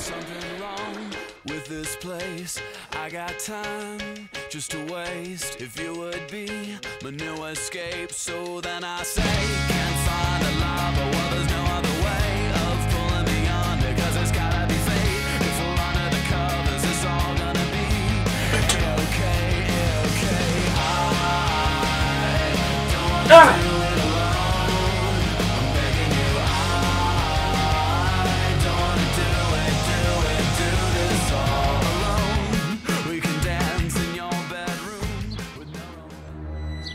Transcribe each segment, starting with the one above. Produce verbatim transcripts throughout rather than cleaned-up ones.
something wrong with this place. I got time just to waste. If you would be my new escape, so then I say, can't find a lava. Well, there's no other way of pulling me under, 'cause it's gotta be fate. If we're under the covers, it's all gonna be okay, okay. I don't wanna ah! do it alone. I'm begging you, I don't wanna do it, do it, do this all alone. We can dance in your bedroom with no romance.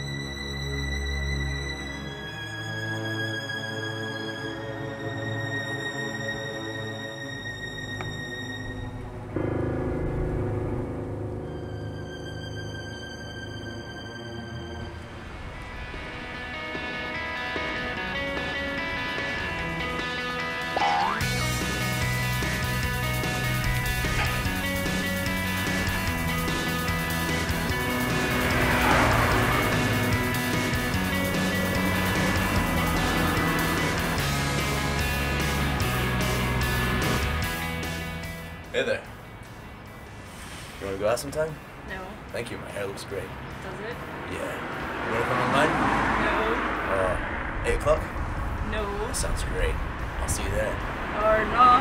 Hey there. You want to go out sometime? No. Thank you, my hair looks great. Does it? Yeah. You want to come online? No. Uh, eight o'clock? No. That sounds great. I'll see you there. Or not.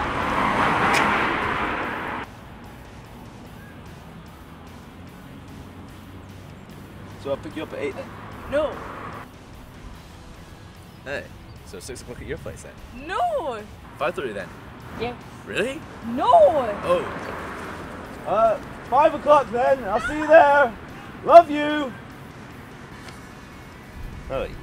So I'll pick you up at eight then? No. Hey, so six o'clock at your place then? No. five thirty then? Yes. Really? No. Oh. Uh, five o'clock then. I'll see you there. Love you. Oh, yeah.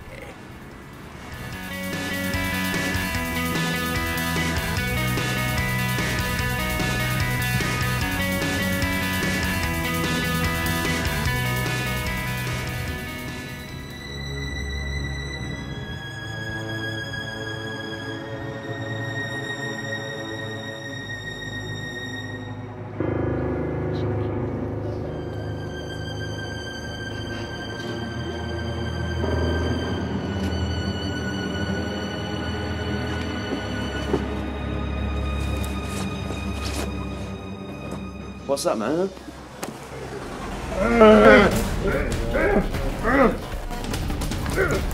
What's that, man? Uh, uh, uh, uh.